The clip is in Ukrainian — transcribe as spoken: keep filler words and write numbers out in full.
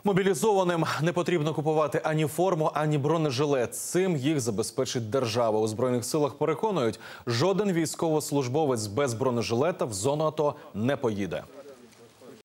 Мобілізованим не потрібно купувати ані форму, ані бронежилет. Цим їх забезпечить держава. У Збройних силах переконують, жоден військовослужбовець без бронежилета в зону АТО не поїде.